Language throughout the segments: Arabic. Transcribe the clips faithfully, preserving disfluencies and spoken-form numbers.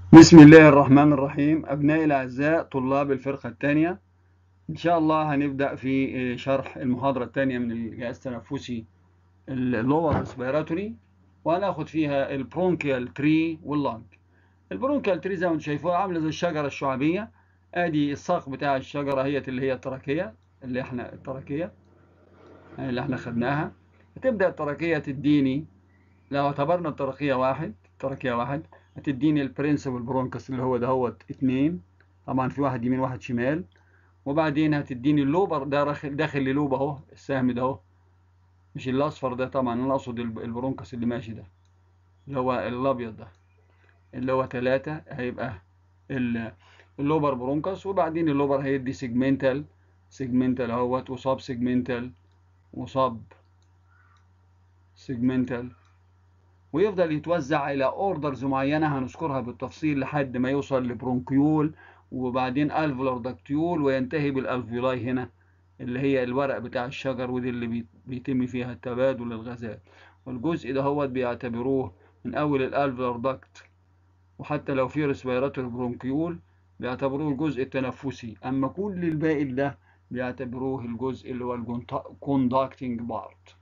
بسم الله الرحمن الرحيم. أبنائي الأعزاء طلاب الفرقة الثانية، إن شاء الله هنبدأ في شرح المحاضرة الثانية من الجهاز التنفسي اللور ريسبيراتوري، وهناخد فيها البرونكيال تري واللنج. البرونكيال تري زي ما انتم شايفوها عاملة زي الشجرة الشعبية. ادي الساق بتاع الشجرة هي اللي هي التراكية، اللي احنا التراكية اللي احنا خدناها. هتبدأ التراكية تديني، لو اعتبرنا التراكية واحد التراكية واحد هتديني البرنسبل برونكس اللي هو دهوت اتنين، طبعا في واحد يمين واحد شمال. وبعدين هتديني اللوبر ده داخل داخل للوب اهو، السهم ده اهو، مش الاصفر ده طبعا، انا اقصد البرونكس اللي ماشي ده اللي هو الابيض ده اللي هو ثلاثة، هيبقى اللوبر برونكس. وبعدين اللوبر هيدي سيجمنتال سيجمنتال اهوت، وصاب سيجمنتال وصاب سيجمنتال، ويفضل يتوزع الى اوردرز معينه هنذكرها بالتفصيل لحد ما يوصل لبرونكيول، وبعدين الفولار داكتيول، وينتهي بالالفيولاي هنا اللي هي الورق بتاع الشجر، ودي اللي بيتم فيها التبادل الغازات. والجزء ده هو بيعتبروه من اول الالفولار داكت، وحتى لو في ريسبيراتوري برونكيول بيعتبروه الجزء التنفسي، اما كل الباقي ده بيعتبروه الجزء اللي هو الكوندكتنج بارت.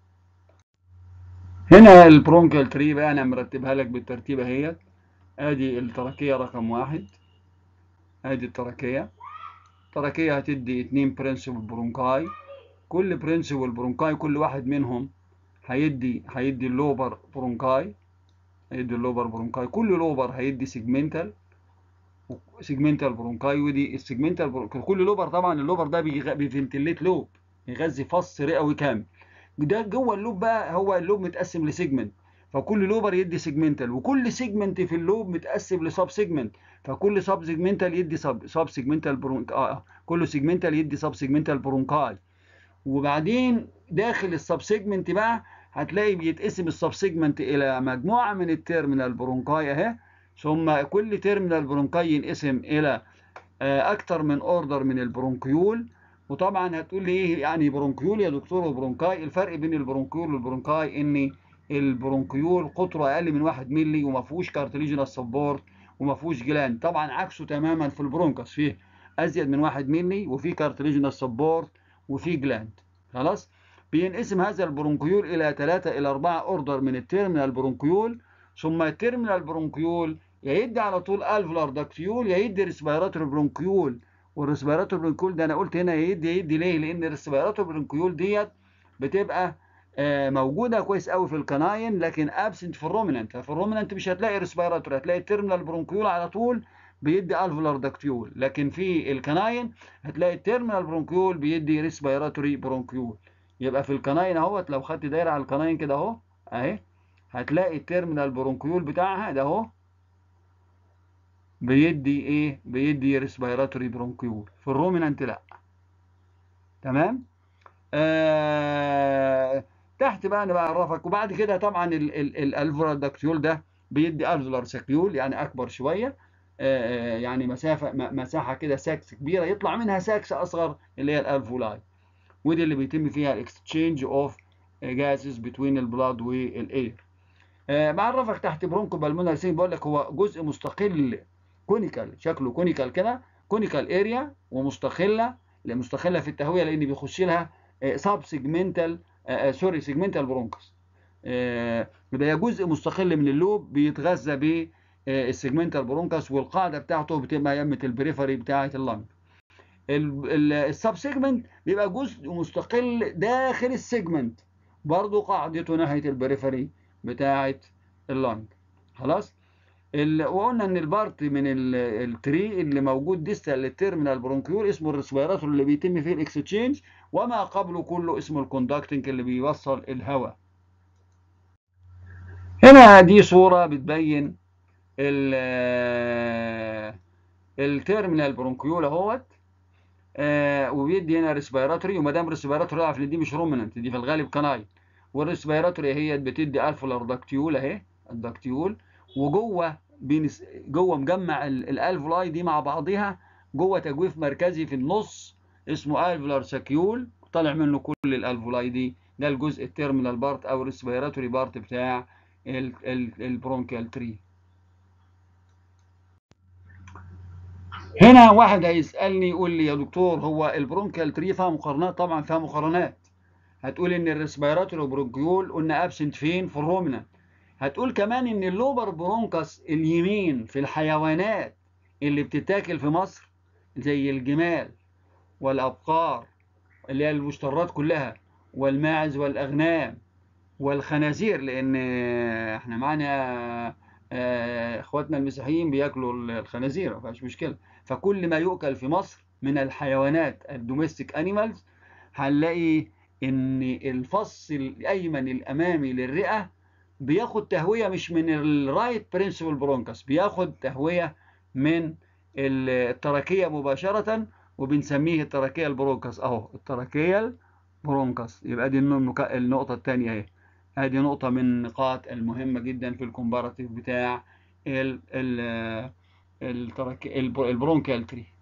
هنا البرونكيال تري بقى انا مرتبها لك بالترتيب اهيت. ادي التراكية رقم واحد، ادي التراكية. التراكية هتدي اتنين برنسبل برونكاي، كل برنسبل برونكاي كل واحد منهم هيدي هيدي اللوبر برونكاي هيدي اللوبر برونكاي كل لوبر هيدي سيجمنتال سيجمنتال برونكاي. ودي السيجمنتال برونكاي كل لوبر، طبعا اللوبر ده بيفنتليت لوب، يغذي فص رئوي كامل. ده جوه اللوب بقى، هو اللوب متقسم لسيجمنت، فكل لوبر يدي سيجمنتال، وكل سيجمنت في اللوب متقسم لسب سيجمنت، فكل سب سيجمنتال يدي سب سب سيجمنتال برونك اه كل سيجمنتال يدي سب سيجمنتال برونكاي. وبعدين داخل السب سيجمنت بقى هتلاقي بيتقسم السب سيجمنت الى مجموعه من التيرمينال برونكاي اهي، ثم كل تيرمينال برونكاي ينقسم الى اكتر من اوردر من البرونكيول. وطبعا هتقول لي ايه يعني برونكيول يا دكتور وبرونكاي؟ الفرق بين البرونكيول والبرونكاي ان البرونكيول قطره اقل من واحد مللي، وما فيهوش كارتليجينال سبورت، وما فيهوش جلاند. طبعا عكسه تماما في البرونكس، فيه ازيد من واحد مللي، وفيه كارتليجينال سبورت، وفيه جلاند. خلاص. بينقسم هذا البرونكيول الى ثلاثة الى أربعة اوردر من التيرمينال برونكيول، ثم التيرمينال برونكيول يا يدي على طول الفولار داكتيول يا يدي ريسبيراتوري برونكيول. والريسبيراتوري برونكيول ده انا قلت هنا يدي يدي ليه؟ لان الريسبيراتوري برونكيول ديت بتبقى موجوده كويس قوي في الكناين، لكن ابسنت في الرومينانت. في الرومينانت مش هتلاقي ريسبيراتوري، هتلاقي التيرمينال برونكيول على طول بيدي الفولار داكتيول، لكن في الكناين هتلاقي التيرمينال برونكيول بيدي ريسبيراتوري برونكيول. يبقى في الكناين اهوت، لو خدت دايره على الكناين كده اهو اهي، هتلاقي التيرمينال برونكيول بتاعها ده اهو بيدي ايه؟ بيدي ريسبيراتوري برونكيول. في الرومينانت لا. تمام. آه تحت بقى انا بعرفك. وبعد كده طبعا الالفولار داكتيول ده بيدي الفولار ساكيول، يعني اكبر شويه، آه يعني مسافه مساحه كده ساكس كبيره يطلع منها ساكس اصغر اللي هي الالفولاي، ودي اللي بيتم فيها الاكستشينج اوف جازز بتوين البلاد والاير. آه بعرفك تحت برونكو بالمونر سين، بقول لك هو جزء مستقل كونيكال، شكله كونيكال كده، كونيكال اريا ومستقله، مستقله في التهويه لان بيخش لها سب سيجمنتال سوري سيجمنتال برونكس. يبقى جزء مستقل من اللوب بيتغذى ب السيجمنتال برونكس، والقاعده بتاعته بتبقى يمه البريفري بتاعه اللنج. السب سيجمنت بيبقى جزء مستقل داخل السيجمنت، برضه قاعدته ناحيه البريفري بتاعه اللنج. خلاص. وقلنا ان البارت من التري اللي موجود ديستال للتيرمينال برونكيول اسمه الريسبيراتور اللي بيتم فيه الاكستشينج، وما قبله كله اسمه الكوندكتنج اللي بيوصل الهواء. هنا دي صوره بتبين التيرمينال برونكيول اهوت، آه وبيدي هنا ريسبيراتوري، وما دام ريسبيراتوري اعرف ان دي مش رومينانت، دي في الغالب كناين. والريسبيراتوري هي بتدي الفولار داكتيول اهي، الداكتيول، وجوه بينس جوه مجمع الالفولاي دي مع بعضها جوه تجويف مركزي في النص اسمه الفولار ساكيول، طالع منه كل الالفولاي دي. ده الجزء التيرمينال بارت او الريسبيراتوري بارت بتاع البرونكيال تري. هنا واحد هيسالني يقول لي يا دكتور هو البرونكيال تري فيها مقارنات؟ طبعا فيها مقارنات. هتقول ان الريسبيراتوري برونكيول قلنا ابسنت فين؟ في الرومنانت. هتقول كمان ان اللوبر برونكاس اليمين في الحيوانات اللي بتتاكل في مصر زي الجمال والابقار اللي هي المشترات كلها والماعز والاغنام والخنازير، لان احنا معانا آه، اخواتنا المسيحيين بياكلوا الخنازير، ما فيهاش مشكله. فكل ما يؤكل في مصر من الحيوانات الدوميستيك انيمالز هنلاقي ان الفص الايمن الامامي للرئه بياخد تهويه مش من الرايت برنسبل برونكس، بياخد تهويه من التراكيه مباشره، وبنسميه التراكيه البرونكس. اهو التراكيه البرونكس. يبقى دي النقطه الثانيه اهي. هذه نقطة من النقاط المهمة جدا في الكومباراتيف بتاع ال ال البرونكيال تري.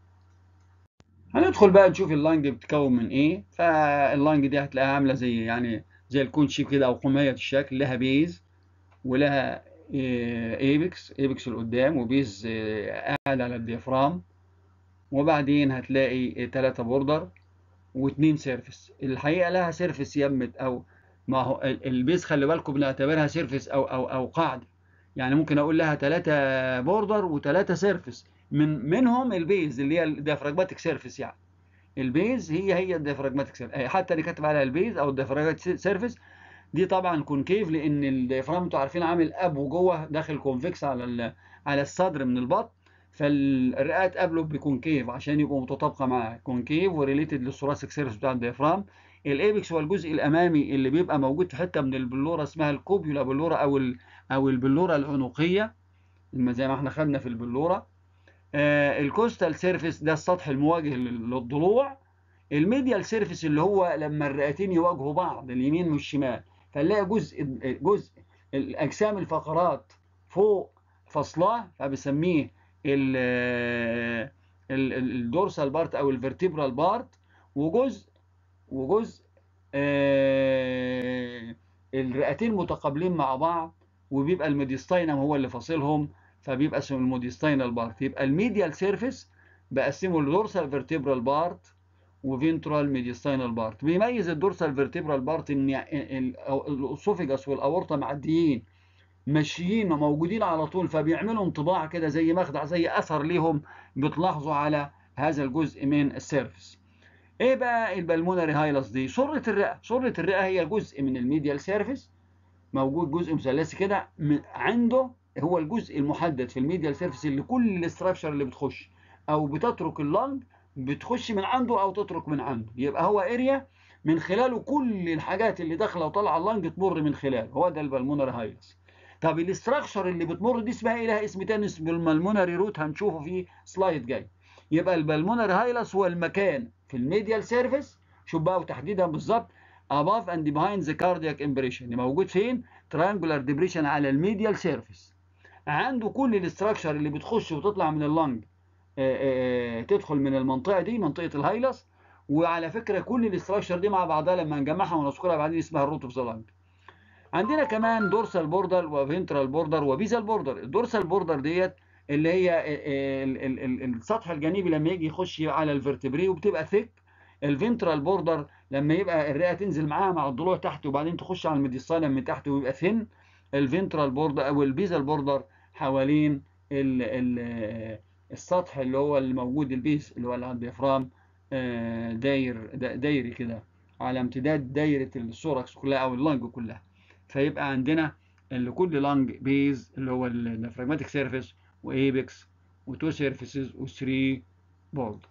هندخل بقى نشوف اللنج بتتكون من ايه. فاللنج دي هتلاقيها عاملة زي يعني زي الكون شيب كده او قمية الشكل، لها بيز ولها ايبكس ايبكس لقدام، وبيز قاعد على الديافرام، وبعدين هتلاقي ثلاثة بوردر واثنين سيرفس. الحقيقه لها سيرفس يمت او ما هو البيز، خلي بالكم بنعتبرها سيرفس او او او قاعده. يعني ممكن اقول لها ثلاثه بوردر وثلاثه سيرفس، من منهم البيز اللي هي الديافراجماتيك سيرفس. يعني البيز هي هي الديافراجماتيك سيرفس، حتى اللي كاتب عليها البيز او الديافراجماتيك سيرفس دي طبعا كونكيف، لان الديافرام انتوا عارفين عامل اب وجوه داخل كونفكس على على الصدر من البطن، فالرئات قبله بكونكيف عشان يبقوا متطابقه معاه، كونكيف وريليتد للثوراسيك سيرفس بتاع الديافرام. الايبكس هو الجزء الامامي اللي بيبقى موجود في حته من البلوره اسمها الكوبيولا بلوره او ال او البلوره العنقيه زي ما احنا خدنا في البلوره. آه الكوستال سيرفيس ده السطح المواجه للضلوع. الميديال سيرفيس اللي هو لما الرئتين يواجهوا بعض اليمين والشمال، فنلاقي جزء جزء الاجسام الفقرات فوق فصلاه، فبسميه الدورسال بارت او الفرتبرال بارت، وجزء وجزء آه الرئتين متقابلين مع بعض، وبيبقى الميديستاينم هو اللي فاصلهم، فبيبقى اسمه الميديستاينال بارت. يبقى الميديال سيرفيس بقسمه لدورسال فيرتبرال بارت وفينترال ميديستاينال بارت. بيميز الدورسال فيرتبرال بارت ان الاسوفيجاس والاورطه معديين ماشيين موجودين على طول، فبيعملوا انطباع كده زي مخدع، زي اثر ليهم بتلاحظوا على هذا الجزء من السيرفيس. ايه بقى البلمونري هايلس دي؟ سرة الرئة. سرة الرئة هي جزء من الميديال سيرفيس، موجود جزء مثلثي كده عنده، هو الجزء المحدد في الميديال سيرفيس اللي كل الاستراكشر اللي بتخش او بتترك اللنج بتخش من عنده او تترك من عنده. يبقى هو اريا من خلاله كل الحاجات اللي داخله وطالعه اللنج تمر من خلاله، هو ده البلمونري هايلس. طب الاستراكشر اللي بتمر دي اسمها ايه؟ لها اسم تاني اسمه البلمونري روت، هنشوفه في سلايد جاي. يبقى البلمونري هايلس هو المكان في الميديال سيرفيس، شوف بقى وتحديدا بالظبط above and behind the cardiac impression، موجود فين؟ triangular depression على الميديال سيرفيس. عنده كل الاستراكشر اللي بتخش وتطلع من اللنج تدخل من المنطقه دي، منطقه الهايلس. وعلى فكره كل الاستراكشر دي مع بعضها لما نجمعها ونذكرها بعدين اسمها الروت اوف ذا لنج. عندنا كمان دورسال بوردر وفينترال بوردر وبيزال بوردر. الدورسال بوردر ديت اللي هي السطح الجانبي لما يجي يخش على الفرتبري وبتبقى ثيك. الفينترال بوردر لما يبقى الرئه تنزل معاها مع الضلوع تحت وبعدين تخش على الميديستاينم من تحت ويبقى ثين. الفينترال بوردر او البيزال بوردر حوالين ال ال السطح اللي هو الموجود البيس اللي هو على الديافرام داير دايري كده على امتداد دايره الثوركس كلها او اللنج كلها. فيبقى عندنا اللي كل لانج بيز اللي هو الديافراجماتيك سيرفيس وايبكس وتو سيرفيسز وثري بوردر.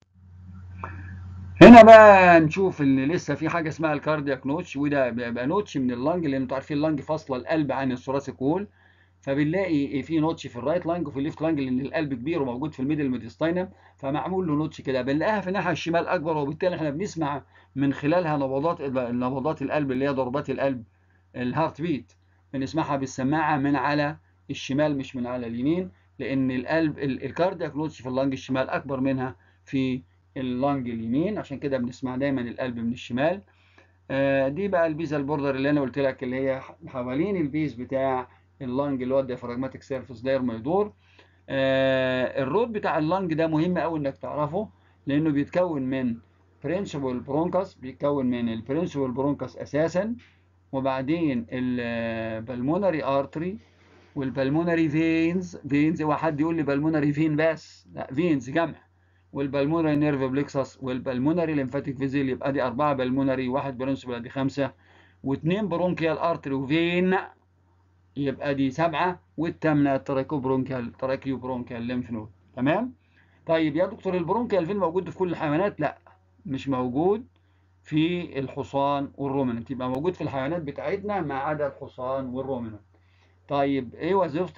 هنا بقى نشوف ان لسه في حاجه اسمها الكاردياك نوتش، وده بيبقى نوتش من اللنج، لان انتوا عارفين اللنج فاصله القلب عن الثوراسيك وول، فبنلاقي في نوتش في الرايت لانج وفي الليفت لانج لان القلب كبير وموجود في الميدل ميديستاينم، فمعمول له نوتش كده. بنلاقيها في الناحيه الشمال اكبر، وبالتالي احنا بنسمع من خلالها نبضات نبضات القلب اللي هي ضربات القلب، الهارت بيت، بنسمعها بالسماعه من على الشمال مش من على اليمين، لان القلب الكاردياك نوتش في اللنج الشمال اكبر منها في اللنج اليمين، عشان كده بنسمع دايما القلب من الشمال. آه دي بقى البيزال بوردر اللي انا قلت لك اللي هي حوالين البيز بتاع اللنج اللي هو الديافراجماتيك سيرفيس داير ما يدور. آه الروت بتاع اللنج ده مهم قوي انك تعرفه، لانه بيتكون من برنسبل برونكس، بيتكون من البرنسبل برونكس اساسا، وبعدين البلمونري ارتري والبلمونري فينز. فينز هو حد يقول لي بلمونري فين بس؟ لا، فينز جمع. والبلمونري نيرف بليكسس والبلمونري ليمفاتيك فيزيل، يبقى دي أربعة بلمونري، واحد برنسبل دي خمسة، واثنين برونكيال ارتري وفين، يبقى دي سبعة، والثامنة تراكيو برونكيال تراكيو برونكيال ليمف نود. تمام؟ طيب يا دكتور البرونكيال فين موجود في كل الحيوانات؟ لا، مش موجود في الحصان والرومننت، يبقى موجود في الحيوانات بتاعتنا ما عدا الحصان والرومننت. طيب ايه وظيفه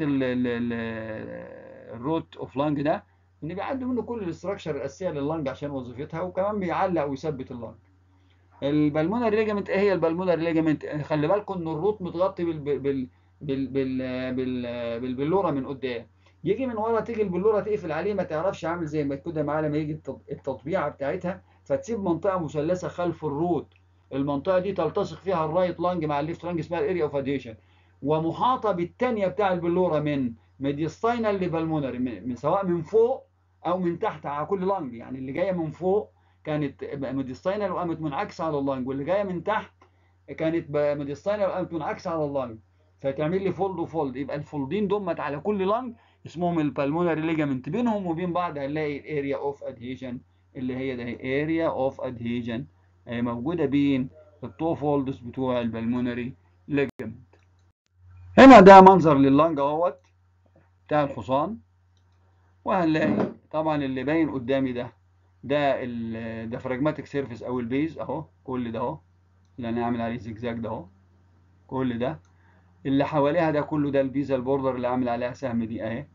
الروت اوف لانج ده؟ ان بيعدي منه كل الاستراكشر الاساسيه لللانج عشان وظيفتها، وكمان بيعلق ويثبت اللانج. البلمونري ليجامنت، ايه هي البلمونري ليجامنت؟ خلي بالكم ان الروت متغطي بال بال بال بال بال بالبلوره من قدام، يجي من ورا تيجي البلوره تقفل عليه، ما تعرفش، عامل زي ما كده معاه لما يجي التطبيعه بتاعتها، فتسيب منطقه مثلثه خلف الروت. المنطقه دي تلتصق فيها الرايت لانج مع الليفت لانج، اسمها الاريا اوف ادهيشن، ومحاطه بالثانيه بتاع البلوره من ميديستاينال لبلمونري، من سواء من فوق او من تحت على كل لانج. يعني اللي جايه من فوق كانت ميديستاينال وقامت منعكسه على اللانج، واللي جايه من تحت كانت ميديستاينال وقامت منعكسه على اللانج، فتعمل لي فولد وفولد. يبقى الفولدين دمت على كل لانج اسمهم البلمونري ليجامنت، بينهم وبين بعض هنلاقي الاريا اوف ادهيجن، اللي هي ده اريا اوف ادهيجن موجوده بين التو فولدز بتوع البلمونري ليجامنت. هنا ده منظر لللانج اهوت بتاع الحصان، وهنلاقي طبعا اللي باين قدامي ده ده الديافراجماتيك سيرفيس او البيز اهو، كل ده اهو اللي انا عامل عليه زجزاج ده اهو، كل ده اللي حواليها ده كله ده البيزال بوردر اللي عامل عليها سهم دي اهي،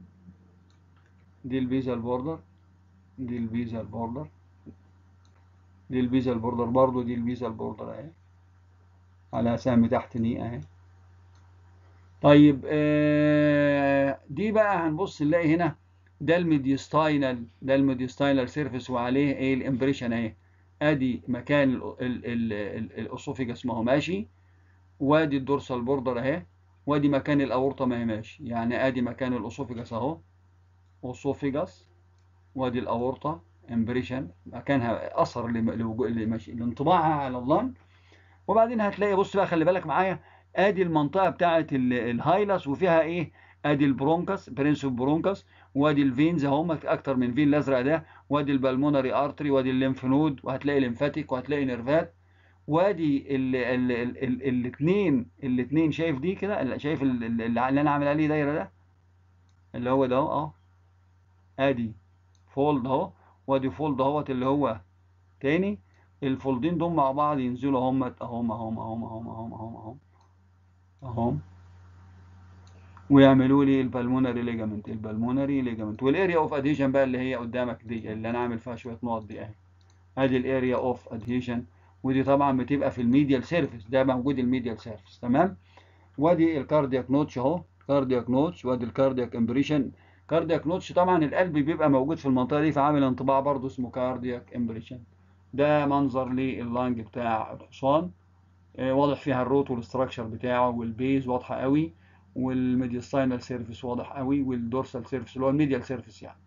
دي البيزال بوردر، دي البيزال بوردر، دي البيزال بوردر برضو، دي البيزال بوردر اهي على سهم تحت دي اهي. طيب آه دي بقى هنبص نلاقي هنا ده الميديستاينال، ده الميديستاينال سيرفيس وعليه ايه الامبريشن اهي، ادي مكان الاسوفيجاس ما هو ماشي، وادي الدورسال بوردر اهي، وادي مكان الاورطه ما هي ماشي، يعني ادي مكان الاسوفيجاس اهو، اسوفيجاس، وادي الاورطه امبريشن مكانها، اثر اللي ماشي لانطباعها على اللنج. وبعدين هتلاقي، بص بقى خلي بالك معايا، ادي المنطقه بتاعه الهايلس وفيها ايه، ادي البرونكس برنسو برونكس، وادي الفينز هم اكتر من فين الازرق ده، وادي البلمونري ارتري، وادي الليمف نود، وهتلاقي ليمفاتيك، وهتلاقي نيرفات، وادي الاثنين الاثنين شايف دي كده، شايف اللي انا عامل عليه دايره ده اللي هو ده اهو، ادي فولد اهو، وادي فولد اهوت اللي هو تاني، الفولدين دول مع بعض ينزلوا هم اهم اهم اهم اهم اهم اهم اهم اهم ويعملوا لي البلمونري ليجامنت، البلمونري ليجامنت. والاريا اوف ادهيشن بقى اللي هي قدامك دي اللي انا عامل فيها شويه نقط دي اهي، ادي الاريا اوف ادهيشن، ودي طبعا بتبقى في الميديال سيرفيس، ده موجود الميديال سيرفيس. تمام. وادي الكاردياك نوتش اهو، كاردياك نوتش، وادي الكاردياك امبريشن. كاردياك نوتش طبعا القلب بيبقى موجود في المنطقه دي، فعامل انطباع برضه اسمه كاردياك امبريشن. ده منظر لللانج بتاع الحصان، واضح فيها الروت والاستراكشر بتاعه، والبيز واضحه قوي، والميديستاينال سيرفيس واضح قوي، والدورسال سيرفيس اللي هو الميديال سيرفيس يعني.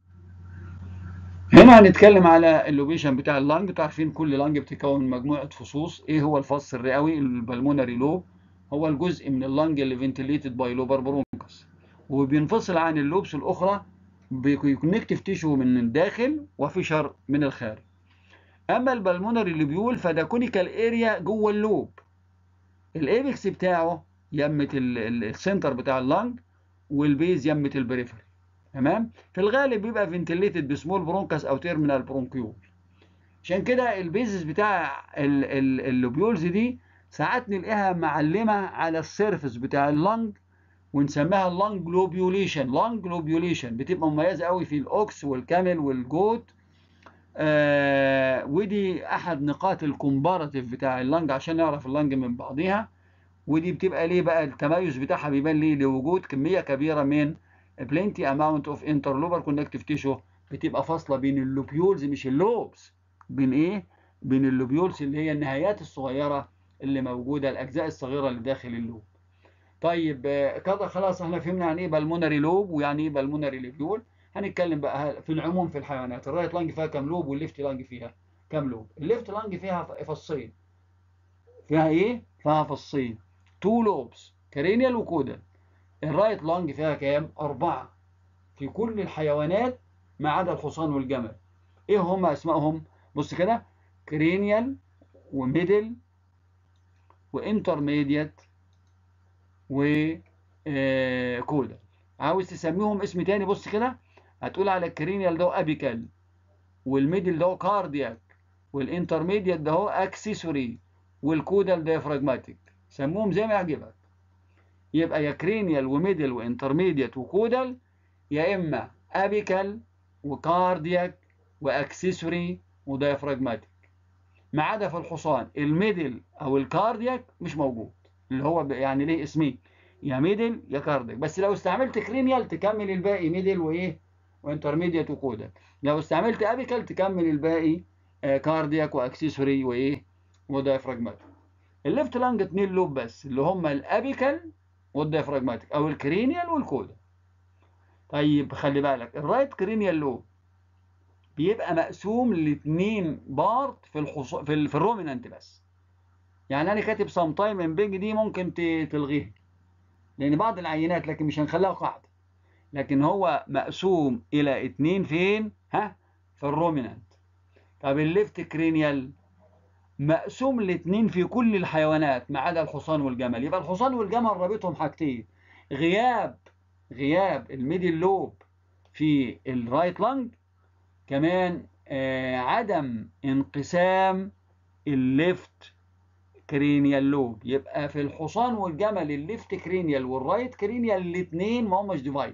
هنا هنتكلم على اللوبيشن بتاع اللانج. انتوا عارفين كل لانج بتتكون من مجموعه فصوص. ايه هو الفص الرئوي؟ البلمونري لوب هو الجزء من اللانج اللي فنتليتد باي لوبر برونكس، وبينفصل عن اللوبس الاخرى بكونكتيف تيشو من الداخل وفيشر من الخارج. اما البلمونري لوبيول فده كونيكال اريا جوه اللوب، الايبكس بتاعه يمه السنتر بتاع اللانج، والبيز يمه البريفري. تمام. في الغالب بيبقى فنتليتد بسمول برونكس او تيرمينال برونكيول. عشان كده البيزس بتاع اللوبيولز دي ساعات نلاقيها معلمه على السيرفس بتاع اللنج، ونسميها اللنج لوبيوليشن. لنج لوبيوليشن بتبقى مميزه قوي في الاوكس والكامل والجوت. آه ودي احد نقاط الكومباراتيف بتاع اللنج عشان نعرف اللنج من بعضيها. ودي بتبقى ليه بقى التميز بتاعها بيبان ليه؟ لوجود كميه كبيره من plenty amount of interlobar connective tissue بتبقى فاصله بين اللوبيولز مش اللوبس، بين ايه؟ بين اللوبيولز اللي هي النهايات الصغيره اللي موجوده، الاجزاء الصغيره اللي داخل اللوب. طيب كده خلاص احنا فهمنا يعني ايه بالمونري لوب ويعني ايه بالمونري ليبيول. هنتكلم بقى في العموم في الحيوانات، الرايت لانج فيها كام لوب والليفت لانج فيها كام لوب؟ الليفت لانج فيها فصين. فيها ايه؟ فيها فصين، تو لوبس، كرينيال وكودال. الرايت لانج فيها كام؟ أربعة في كل الحيوانات ما عدا الحصان والجمل. ايه هم اسمائهم؟ بص كده: كرينيال وميدل وانترميديت وكودال. عاوز تسميهم اسم تاني بص كده، هتقول على الكرينيال ده ابيكال، والميدل ده كاردياك، والانترميديت ده هو اكسسوري، والكودال ديافراجماتيك. سموهم زي ما يعجبك. يبقى يا كرينيال وميدل وانترميديت وكودال، يا اما ابيكال وكاردياك واكسسوري وديافراجماتيك. ما عدا في الحصان الميدل او الكاردياك مش موجود، اللي هو يعني ليه اسمين، يا ميدل يا كاردياك. بس لو استعملت كرينيال تكمل الباقي ميدل وايه وانترميديت وكودال. لو استعملت ابيكال تكمل الباقي آه كاردياك واكسسوري وايه وديافراجماتيك. الليفت لانج اتنين لوب بس، اللي هم الابيكال والديافراجماتيك او الكرينيال والكودال. طيب خلي بالك الرايت كرينيال لوب بيبقى مقسوم لاثنين بارت في الحص... في, ال... في الرومينانت بس. يعني انا كاتب سام تايم ان بيج دي ممكن ت... تلغيها لان بعض العينات، لكن مش هنخليها قاعده. لكن هو مقسوم الى اثنين فين؟ ها، في الرومينانت. طب الليفت كرينيال مقسوم لاثنين في كل الحيوانات ما عدا الحصان والجمل. يبقى الحصان والجمل رابطهم حاجتين: غياب غياب الميدل لوب في الرايت لانج، كمان آه عدم انقسام الليفت كرينيال لوب. يبقى في الحصان والجمل الليفت كرينيال والرايت كرينيال الاثنين ما هماش ديفايدد.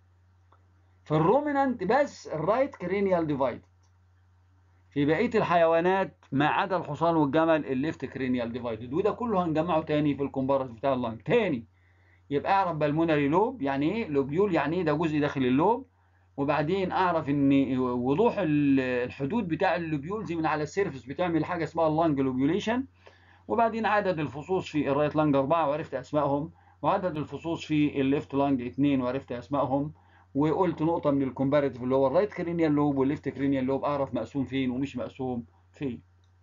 في الرومينانت بس الرايت كرينيال ديفايدد. في بقيه الحيوانات ما عدا الحصان والجمل الليفت كرينيال ديفايدد. وده كله هنجمعه تاني في الكومبارس بتاع اللانج تاني. يبقى اعرف بالمونري لوب يعني ايه، لوبيول يعني ايه، ده جزء داخل اللوب. وبعدين اعرف ان وضوح الحدود بتاع اللوبيولز من على السيرفس بتعمل حاجه اسمها اللانج لوبيوليشن. وبعدين عدد الفصوص في الرايت لانج أربعة وعرفت اسمائهم، وعدد الفصوص في الليفت لانج اثنين وعرفت اسمائهم. وقلت نقطه من الكومباريتيف اللي هو الرايت كرينيال لوب والليفت كرينيال لوب اعرف مقسوم فين ومش مقسوم فين.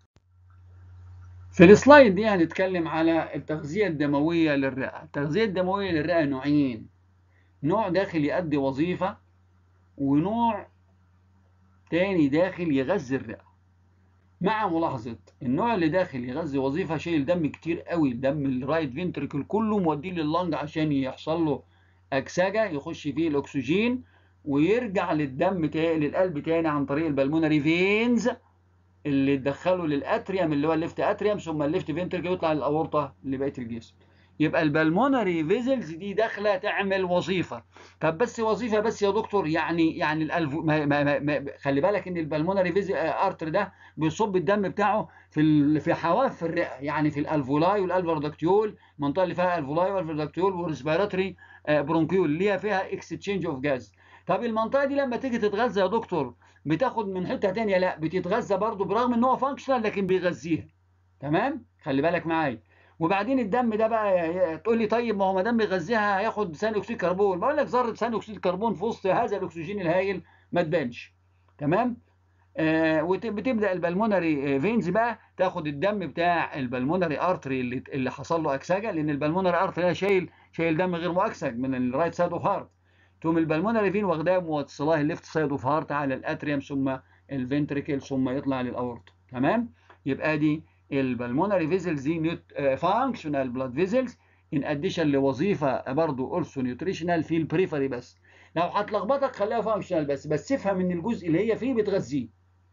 في السلايد دي هنتكلم على التغذيه الدمويه للرئه. التغذيه الدمويه للرئه نوعين: نوع داخل يؤدي وظيفه، ونوع تاني داخل يغذي الرئه. مع ملاحظه النوع اللي داخل يغذي وظيفه شايل دم كتير قوي، دم الرايت فينتريكل كله موديه لللنج عشان يحصل له اكسجه يخش فيه الاكسجين ويرجع للدم تاني للقلب تاني عن طريق البلمونري فينز اللي تدخله للاتريوم اللي هو الليفت اتريوم، ثم الليفت فينتريكل يطلع للاورطه لبقيه الجسم. يبقى البلمونري فيزلز دي داخله تعمل وظيفه. طب بس وظيفه بس يا دكتور، يعني يعني الالف ما ما ما خلي بالك ان البلمونري فيزل ارتر ده بيصب الدم بتاعه في ال... في حواف الرئه، يعني في الالفولاي والالفردكتيول، المنطقه اللي فيها الفولاي والالفردكتيول والريسبيراتوري برونكيول اللي هي فيها اكستشينج اوف جاز. طب المنطقه دي لما تيجي تتغذى يا دكتور بتاخد من حته ثانيه؟ لا، بتتغذى برضه برغم ان هو فانكشنال لكن بيغذيها. تمام، خلي بالك معايا. وبعدين الدم ده بقى تقول لي طيب ما هو ما دام بيغذيها هياخد ثاني اكسيد كربون. بقول لك ذره ثاني اكسيد كربون في وسط هذا الاكسجين الهائل ما تبانش. تمام. آه وبتبدا البلمونري فينز بقى تاخد الدم بتاع البلمونري ارتري اللي اللي حصل له اكسجه، لان البلمونري ارتري ده شايل شايل دم غير مؤكسج من الرايت سايد اوف هارت. ثم البلمونري فين واخداه موصلاه الليفت سايد اوف هارت على الاتريوم ثم الفنتريكل ثم يطلع للاورطه. تمام. يبقى دي البلمونري فيزلز دي فانكشنال بلاد فيزلز ان اديشن لوظيفه برضه اولسو نيوتريشنال في البريفري بس. لو هتلخبطك خليها فانكشنال بس، بس افهم ان الجزء اللي هي فيه بتغذيه.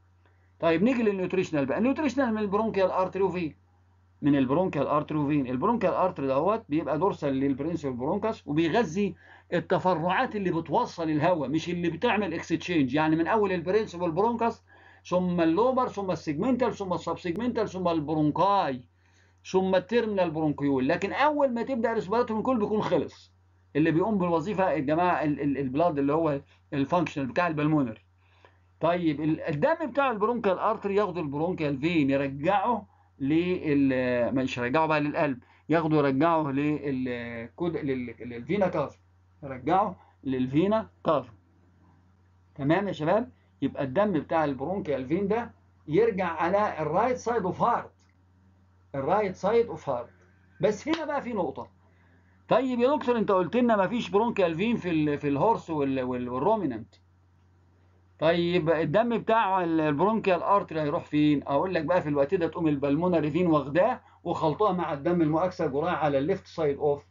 طيب نيجي للنيوتريشنال بقى. النيوتريشنال من البرونكيال ارتري وفين من البرونكيال ارتري وفين البرونكيال ارتري دوت بيبقى دورسال للبرنسيبل برونكاس وبيغذي التفرعات اللي بتوصل الهواء مش اللي بتعمل اكستشينج، يعني من اول البرنسيبل برونكاس ثم اللوبر ثم السيجمنتال ثم السبسيجمنتال ثم البرونكاي ثم التيرمينال برونكيول. لكن اول ما تبدا ريسبيراتوري كل بيكون خلص اللي بيقوم بالوظيفه الجماعه البلاد اللي هو الفانكشن بتاع البلمونري. طيب الدم بتاع البرونكيال ارتري ياخد البرونكيال فين يرجعه لل مش يرجعه بقى للقلب، ياخده يرجعه للكود للفينا كافا، يرجعه للفينا كافا. تمام يا شباب؟ يبقى الدم بتاع البرونكيال فين ده يرجع على الرايت سايد اوف هارت، الرايت سايد اوف هارت. بس هنا بقى في نقطة. طيب يا دكتور انت قلت لنا مفيش برونكيال فين في ال في الهورس والرومينانت. طيب الدم بتاع البرونكيال ارتري هيروح فين؟ اقول لك بقى في الوقت ده تقوم البلمونري فين واخداه وخلطها مع الدم المؤكسج ورايح على الليفت سايد اوف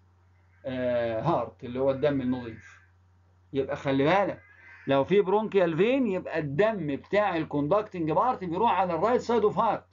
هارت اللي هو الدم النظيف. يبقى خلي بالك لو في برونكيال فين يبقى الدم بتاع الكوندكتنج بارت بيروح على الرايت سايد اوف هارت.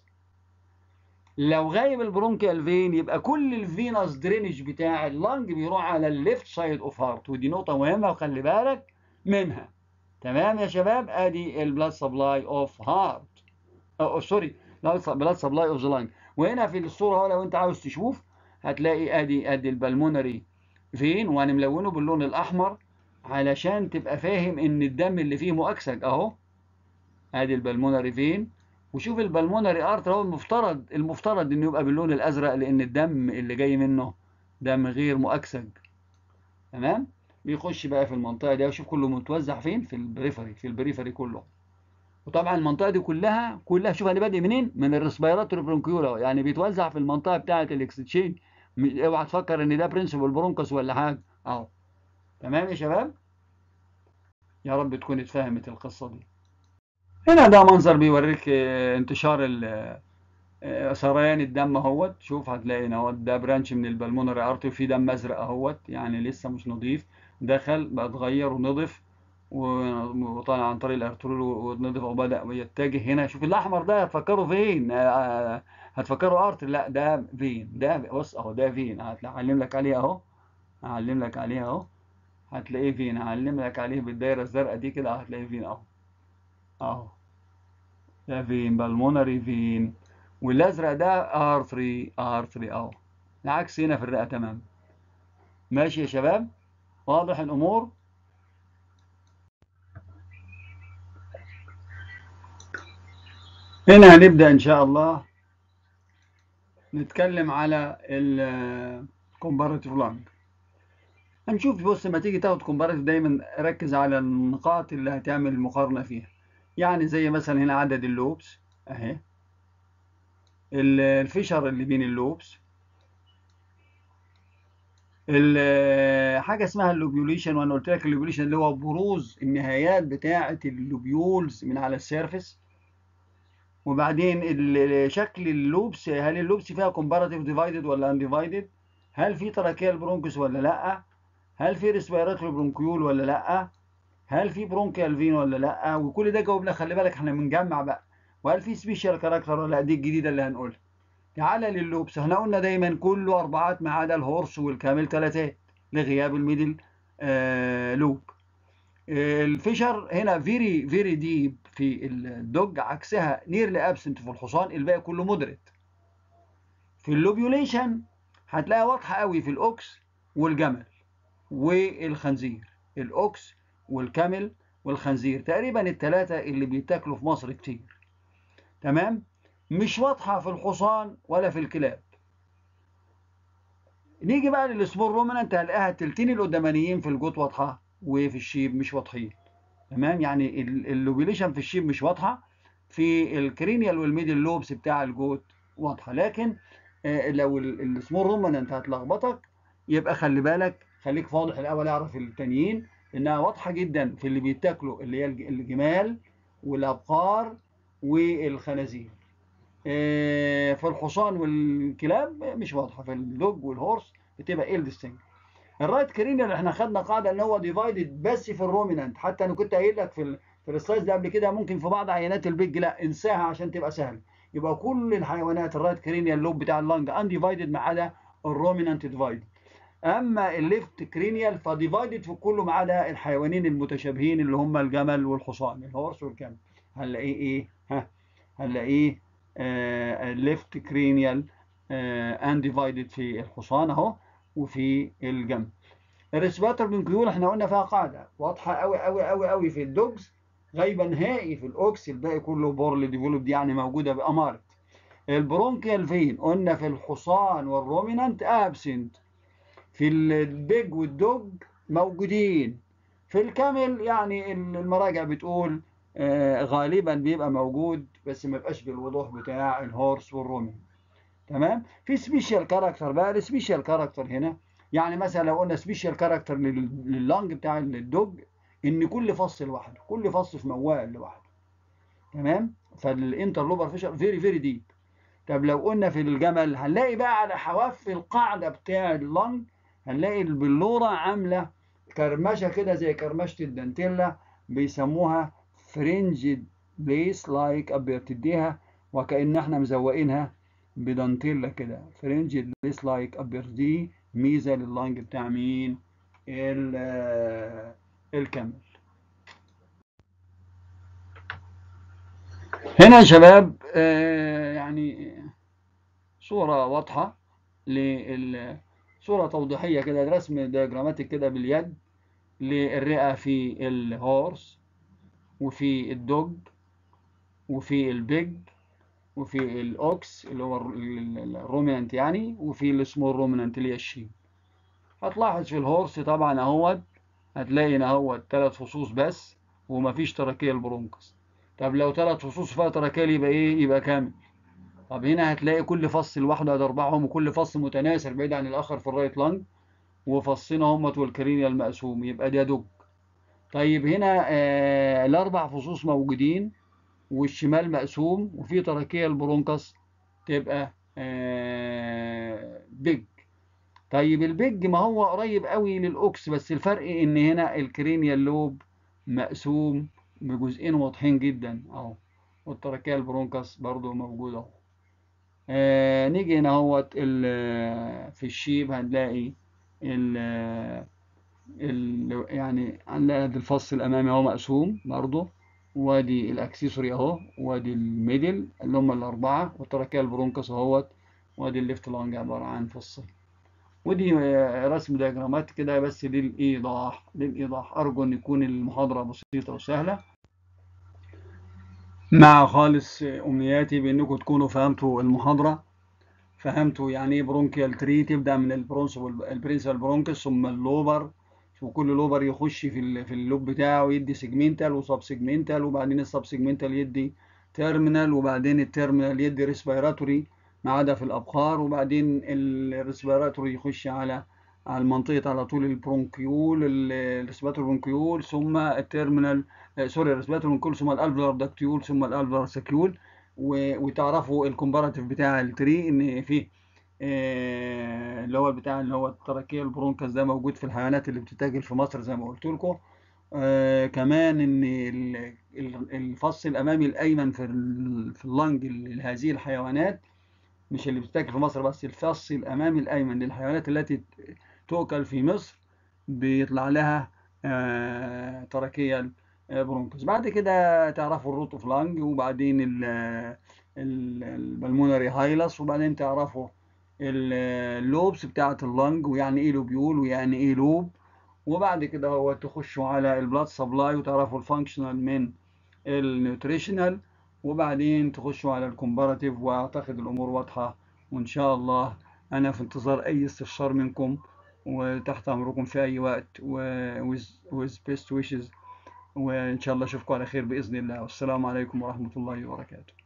لو غايب البرونكيال فين يبقى كل الفينوس درينج بتاع اللنج بيروح على الليفت سايد اوف هارت، ودي نقطة مهمة وخلي بالك منها. تمام يا شباب؟ ادي البلاد سبلاي اوف هارت، او سوري بلاد سبلاي اوف ذا لانج. وهنا في الصوره اهو لو انت عاوز تشوف هتلاقي ادي ادي البلمونري فين، وانا ملونه باللون الاحمر علشان تبقى فاهم ان الدم اللي فيه مؤكسج اهو. ادي البلمونري فين، وشوف البلمونري ارتر اهو. المفترض المفترض انه يبقى باللون الازرق لان الدم اللي جاي منه دم غير مؤكسج. تمام؟ بيخش بقى في المنطقه دي وشوف كله متوزع فين في البريفري، في البريفري كله. وطبعا المنطقه دي كلها كلها شوف انا بادئ منين؟ من الريسبيراتوري برونكيولا، يعني بيتوزع في المنطقه بتاعه الاكستشينج. اوعى تفكر ان ده برنسبل برونكس ولا حاجه اهو. تمام يا شباب؟ يا رب تكون اتفهمت القصه دي. هنا ده منظر بيوريك انتشار سريان الدم اهوت. شوف هتلاقي هنا اهوت ده برانش من البلمونري ارتري فيه دم ازرق اهوت، يعني لسه مش نظيف، دخل بقى اتغير ونضف وطالع عن طريق الارترول ونضف وبدا يتجه هنا. شوف الاحمر ده هتفكره فين؟ هتفكره ارتري، لا ده فين. ده بص اهو ده فين، هعلم لك عليه اهو، هعلم لك عليه اهو، هتلاقيه فين، هعلم لك عليه بالدايره الزرقاء دي كده، هتلاقيه فين اهو اهو. ده فين؟ بالمونري فين. والازرق ده ار ثلاثة ار ثلاثة اهو. العكس هنا في الرئه. تمام؟ ماشي يا شباب؟ واضح الامور؟ هنا هنبدا ان شاء الله نتكلم على الكومباراتيف لانج. هنشوف. بص لما تيجي تاخد كومباراتيف دايما ركز على النقاط اللي هتعمل المقارنه فيها. يعني زي مثلا هنا عدد اللوبس اهي، الفيشر اللي بين اللوبس، حاجه اسمها اللوبيوليشن. وانا قلت لك اللوبيوليشن اللي هو بروز النهايات بتاعه اللوبيولز من على السيرفيس. وبعدين شكل اللوبس، هل اللوبس فيها كومباراتيف ديفايدد ولا انديفايدد؟ هل في تراكيال برونكس ولا لا؟ هل في ريسبيراتوري برونكيول ولا لا؟ هل في برونكيال فين ولا لا؟ وكل ده جاوبنا. خلي بالك احنا بنجمع بقى. وهل في سبيشال كاركتر ولا لا؟ دي الجديده اللي هنقولها. تعالى لللوبس. احنا قلنا دايما كله اربعات ما عدا الهورس والكامل ثلاثات لغياب الميدل آه لوب. آه الفيشر هنا فيري فيري ديب في الدوج، عكسها نيرلي ابسنت في الحصان، الباقي كله مودريت. في اللوبيوليشن هتلاقيها واضحه قوي في الاوكس والجمل والخنزير. الاوكس والكامل والخنزير تقريبا الثلاثه اللي بيتاكلوا في مصر كتير. تمام؟ مش واضحه في الحصان ولا في الكلاب. نيجي بقى للسمول رومنانت هنلاقيها التلتين القدامانيين في الجوت واضحه وفي الشيب مش واضحين. تمام؟ يعني اللوبيليشن في الشيب مش واضحه، في الكرينيال والميدل لوبس بتاع الجوت واضحه. لكن لو السمول رومنانت هتلخبطك يبقى خلي بالك، خليك فاضح الاول، اعرف التانيين انها واضحه جدا في اللي بيتاكلوا اللي هي الجمال والابقار والخنازير. في الحصان والكلاب مش واضحه، في الدوج والهورس بتبقى ال ديستنج. الرايت كرينيال احنا خدنا قاعده ان هو ديفايدد بس في الرومينانت. حتى انا كنت قايل لك في ال في السلايد ده قبل كده ممكن في بعض عينات البيج، لا انساها عشان تبقى سهل. يبقى كل الحيوانات الرايت كرينيال لوب بتاع اللنج ان ديفايدد ما عدا الرومينانت ديفايدد. اما الليفت كرينيال فديفايدد في كله ما عدا الحيوانين المتشابهين اللي هم الجمل والحصان، الهورس والكامل. هنلاقيه ايه؟ ها هنلاقيه الليفت كرينيال ان ديفايدد في الحصان اهو وفي الجمل. الريسبيراتوري برونكيول احنا قلنا فيها قاعده واضحه قوي قوي قوي قوي في الدوجز، غايبه نهائي في الاوكس، الباقي كله بورلي ديفلوبد يعني موجوده باماره. البرونكيال فين قلنا في الحصان والرومينانت ابسنت، في البيج والدوج موجودين، في الكامل يعني المراجع بتقول آه غالبا بيبقى موجود بس ما بيبقاش بالوضوح بتاع الهورس والرومين. تمام. في سبيشال كاركتر بقى، السبيشال كاركتر هنا يعني مثلا لو قلنا سبيشال كاركتر لللنج بتاع الدوج ان كل فص لوحده، كل فص في موال لوحده. تمام. فالانترلوبر فيشر فيري فيري ديب. طب لو قلنا في الجمل هنلاقي بقى على حواف القاعده بتاع اللنج هنلاقي البلوره عامله كرمشه كده زي كرمشه الدانتيلا، بيسموها فرنجد بليس لايك، بتديها وكأن احنا مزوقينها بدانتيلا كده. فرنجد بليس لايك ابير، دي ميزه لللنج بتاع مين؟ الكامل. هنا يا شباب آه يعني صورة واضحة صورة توضيحية كده، رسم دياجراماتيك كده باليد للرئة في الهورس وفي الدوج وفي البيج وفي الاوكس اللي هو الرومينانت يعني، وفي السمول رومينانت اللي هي الشيب. هتلاحظ في الهورس طبعا اهوت هتلاقي ان اهوت ثلاث فصوص بس ومفيش تراكية البرونكس. طب لو ثلاث فصوص فيها تراكية يبقى ايه؟ يبقى كامل. طب هنا هتلاقي كل فص لوحده ادي اربعهم وكل فص متناثر بعيد عن الاخر في الرايت لانج، وفصنا همت والكرينيال مقسوم يبقى ده دوج. طيب هنا آه الاربع فصوص موجودين والشمال مقسوم وفي تراكية البرونكس تبقى آه بيج. طيب البيج ما هو قريب قوي للاوكس بس الفرق ان هنا الكرينيال لوب مقسوم بجزئين واضحين جدا اهو، والتراكية البرونكس برضو موجودة اهو. آه نيجي هنا اهوت في الشيب هنلاقي ال ال يعني هنلاقي الفص الامامي اهو مقسوم برضه، وادي الاكسسوري اهو، وادي الميدل اللي هم الاربعه، والتراكية البرونكس اهوت، وادي الليفت لانج عباره عن فصين. ودي رسم دياجرامات كده بس للايضاح للايضاح ارجو ان يكون المحاضره بسيطه وسهله. مع خالص امنياتي بانكم تكونوا فهمتوا المحاضره، فهمتوا يعني ايه برونكيال تري. تبدا من البرنسبال برونكس ثم اللوبر، وكل لوبر يخش في في اللوب بتاعه يدي سيجمنتال وسب سيجمنتال، وبعدين السب سيجمنتال يدي تيرمينال، وبعدين التيرمينال يدي ريسبيراتوري ما عدا في الابخار، وبعدين الريسبيراتوري يخش على على المنطقه على طول البرونكيول الريسبيراتوري برونكيول ثم التيرمينال سوري الريسبيراتوري برونكيول ثم الالفلار داكتيول ثم الالفلار ساكيول. وتعرفوا الكومباراتيف بتاع التري ان فيه آه اللي هو بتاع اللي هو التراكية البرونكس ده موجود في الحيوانات اللي بتتاكل في مصر زي ما قلت لكم. آه كمان ان الفص الامامي الايمن في في اللنج لهذه الحيوانات، مش اللي بتتاكل في مصر بس، الفص الامامي الايمن للحيوانات التي تؤكل في مصر بيطلع لها آه تراكية برونكس. بعد كده تعرفوا الروت اوف لانج، وبعدين البلمونري هايلس، وبعدين تعرفوا اللوبس بتاعة اللنج ويعني ايه لوبيول ويعني ايه لوب. وبعد كده هو تخشوا على البلاد سبلاي وتعرفوا الفانكشنال من النيوتريشنال، وبعدين تخشوا على الكومباراتيف. واعتقد الامور واضحة، وان شاء الله انا في انتظار اي استفسار منكم وتحت امركم في اي وقت، و with best wishes، وان شاء الله اشوفكم على خير باذن الله، والسلام عليكم ورحمة الله وبركاته.